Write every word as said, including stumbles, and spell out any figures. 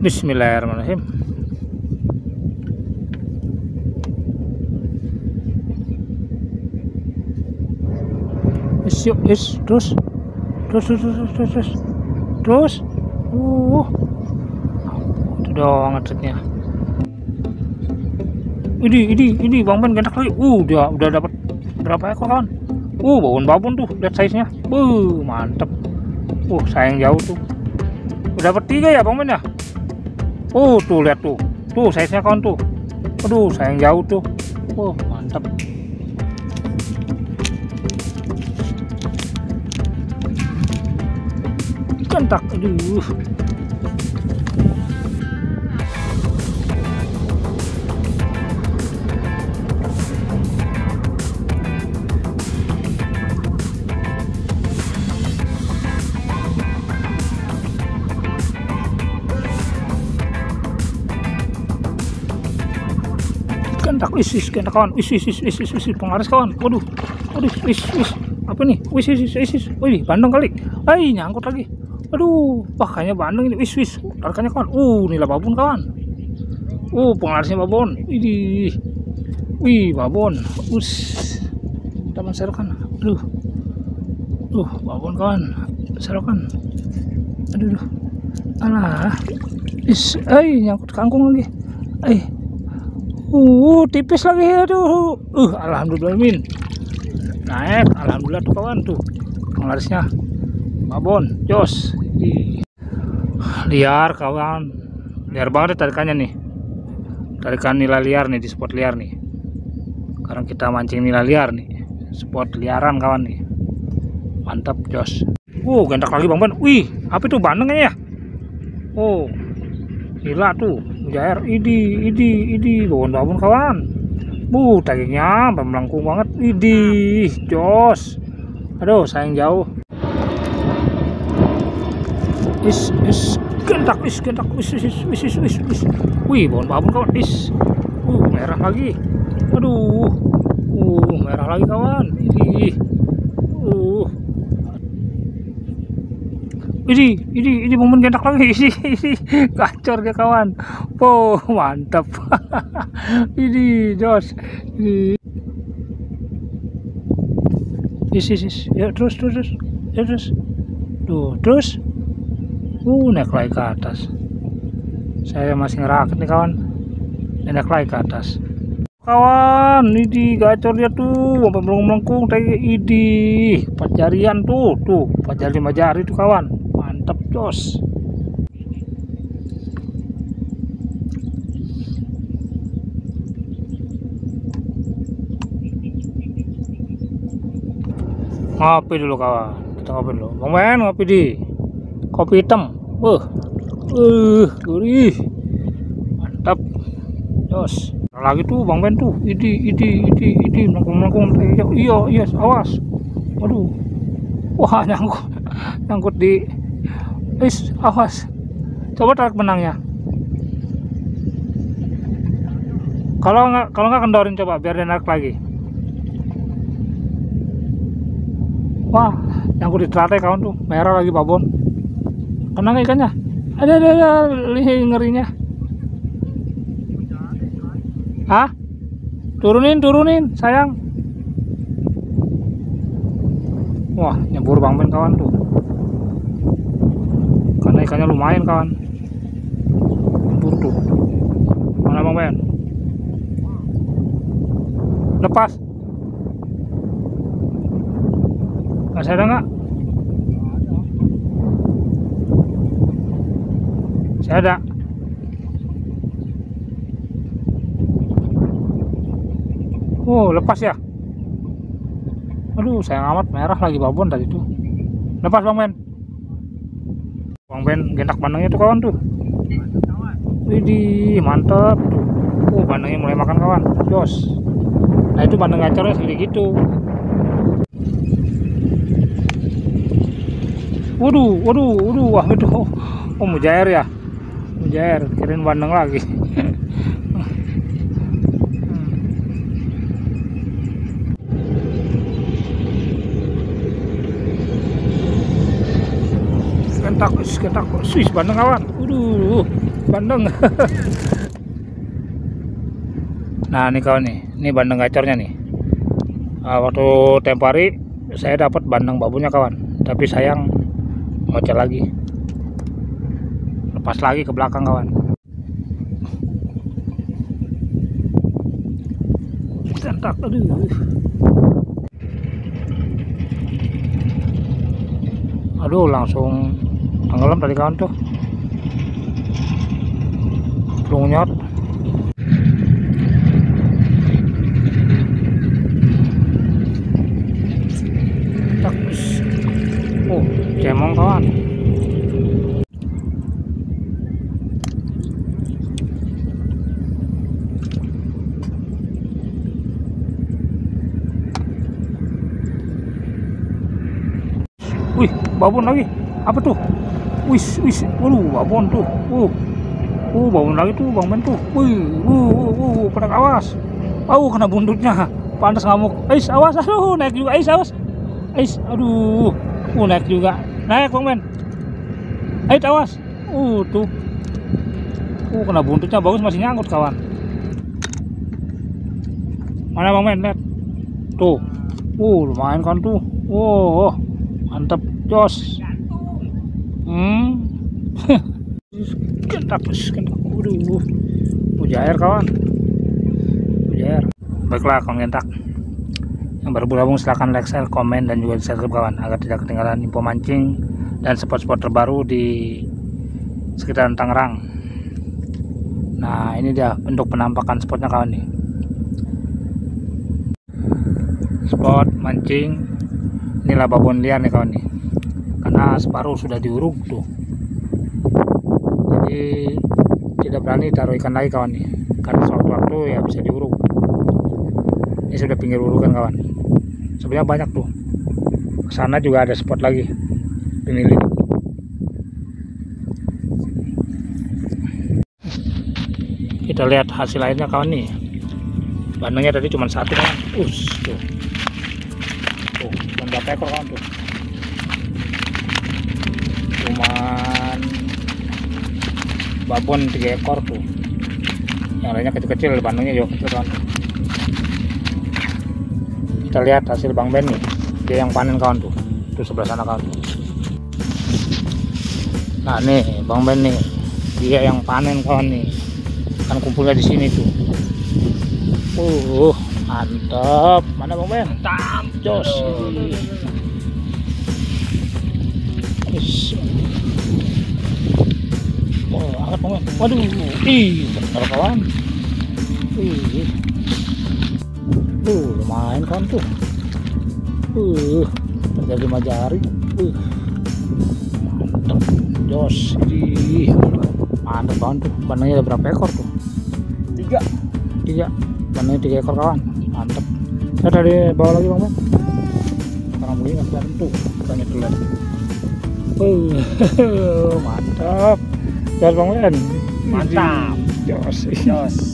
Bismillahirrahmanirrahim. Is yuk, is terus, terus, terus, terus, terus, terus, terus. Uh, itu doang ngetritnya. Ini, ini, ini Bang Ben gendak lagi. Uh, udah, udah dapat berapa ekor kawan? Uh, babon-babon tuh, lihat size-nya. Uh, mantep. Uh, sayang jauh tuh. Udah dapat tiga ya Bang Ben ya? Oh, tuh lihat tuh. Tuh size-nya kawan tuh. Aduh, sayang jauh tuh. Oh, mantap. Kentak, aduh. Kentak, wis, wis, kentak kawan, wis, wis, wis, wis, wis, wis, pengaris kawan, waduh, waduh, wis, wis, apa nih, wis, wis, wis, wis, wih, bandeng kali, ay, nyangkut lagi, aduh, wah, kayaknya bandeng ini, wis, wis, tarikannya kawan, uh, nilai babon kawan, uh, pengarisnya babon, widih, wih, babon, us, teman serokan, aduh, uh, babon kawan, serokan, aduh, aduh, alah, wis, ay, nyangkut kangkung lagi, ay. Uh, tipis lagi, aduh. Uh, alhamdulillah min. Naik, alhamdulillah tuh kawan tuh. Penglarisnya babon, jos. Liar kawan. Liar banget tarikannya nih. Tarikan nila liar nih di spot liar nih. Sekarang kita mancing nila liar nih. Spot liaran kawan nih. Mantap, jos. Uh, gendak lagi Bang Ben. Wih, apa itu bandengnya ya? Oh. Gila tuh, mujair, idi, idi, idi, babon-babon kawan. Bu, dagingnya melengkung banget, idi, jos. Aduh, sayang jauh. Is, is, gentak, is, gentak, is, is, is, is, is, is. Wih, babon-babon kawan, is. Uh, merah lagi. Aduh, uh, merah lagi kawan. Idi, uh. Ini, ini, ini momen gendak lagi, ini, ini, gacor dia kawan. Oh, mantap. Ini, jos. Ini. Is, is, is. Ya, terus, terus, terus. Ya, terus. Tuh, terus. Uh, naik lagi ke atas. Saya masih ngerakit nih kawan. Naik lagi ke atas. Kawan, ini gacor dia tuh, sampai melengkung, kayak ini, empat jarian tuh, tuh, empat jari lima jari tuh kawan. Mantap, jos. Ngopi dulu kawan, kita ngopi dulu. Bang Ben, ngopi di kopi hitam. Wah, uh, gurih, mantap, jos. Lagi tuh Bang Ben tuh, idi, idi, idi, idi, melengkung-melengkung. Iya, iya, awas. Waduh, wah nyangkut, nyangkut di. Is, awas. Coba tarik benangnya. Kalau nggak, kalau nggak kendorin coba biar dia narik lagi. Wah, nyangkut di teratai kawan tuh, merah lagi babon. Kenang ikannya. Ada, ada, ada, ngerinya. Hah? Turunin, turunin, sayang. Wah, nyebur Bang Ben kawan tuh. Karena ikannya lumayan kawan. Nyebur tuh. Mana Bang Ben? Lepas. Masih ada nggak? Saya ada. Oh, lepas ya. Aduh, sayang amat, merah lagi babon tadi tuh. Lepas Bang Ben. Bang Ben gendak bandengnya tuh kawan tuh. Widih, mantap tuh. Oh, bandengnya mulai makan kawan. Jos. Nah, itu bandeng gacornya segede gitu. Waduh, waduh, waduh, wah itu. Oh, mujair ya. Mujair, kirain bandeng lagi. Kentak, kentak, sis bandeng kawan. Waduh. bandeng. Nah ini kawan nih, ini bandeng gacornya nih. Nah, waktu tempo hari saya dapat bandeng babunya kawan, tapi sayang ngocel lagi, lepas lagi ke belakang kawan. Tentak, aduh, aduh langsung tenggelam tadi kawan tuh, lunyot. Oh, cemong kawan. Wih, babon lagi. Apa tuh? Wis, wis. Waduh, babon tuh. Uh. Uh, babon lagi tuh, Bang Ben tuh. Wih, uh, uh, uh, pada awas. Oh, kena buntutnya. Panas ngamuk. Ais, awas. Aduh, naik juga. Ais, awas. Ais, aduh. Uh, naik juga. Naik, Bang Ben. Ais, awas. Uh, tuh. Uh, kena buntutnya bagus, masih nyangkut kawan. Mana Bang Ben? Lihat. Tuh. Uh, lumayan kan tuh. Oh, oh. Mantap, jos. Hmm. Kentak, kentak. Waduh. Mujair kawan. Mujair. Baiklah kawan kentak. Yang baru bergabung silahkan like, share, komen, dan juga subscribe kawan agar tidak ketinggalan info mancing dan spot-spot terbaru di sekitaran Tangerang. Nah ini dia bentuk penampakan spotnya kawan nih. Spot mancing. Inilah babon liar nih kawan nih, karena separuh sudah diuruk tuh, jadi tidak berani taruh ikan lagi kawan nih, karena sewaktu-waktu ya bisa diuruk. Ini sudah pinggir urukan kawan, sebenarnya banyak tuh. Kesana juga ada spot lagi pemilik. Kita lihat hasil lainnya kawan nih. Bandengnya tadi cuma satu kawan. Us tuh. Tuh, cuma berapa ekor kawan tuh? Cuman babon tiga ekor tuh. Yang lainnya kecil-kecil, bandengnya juga kecil kawan tuh. Kita lihat hasil Bang Ben nih. Dia yang panen kawan tuh. Tuh sebelah sana kawan tuh. Nah nih Bang Ben nih. Dia yang panen kawan nih. Kan kumpulnya di sini tuh. Uh, mantap. Mana Bang Ben? Mantap, jos. Oh, angkat Bang Ben. Waduh, ih, bener kawan. Ih. Uh, lumayan kawan tuh. Uh, terjadi lima jari. Uh. Mantap, jos. Ih. Mantap kawan tuh. Bandengnya ada berapa ekor tuh? Tiga. Tiga. Bandengnya tiga ekor kawan. Mantap. Saya dari bawah lagi Bang Ben. Sekarang beli nggak kelihatan tuh. Banyak lihat. Uh, mantap. Jos Bang Ben. Mantap. Jos. Jos.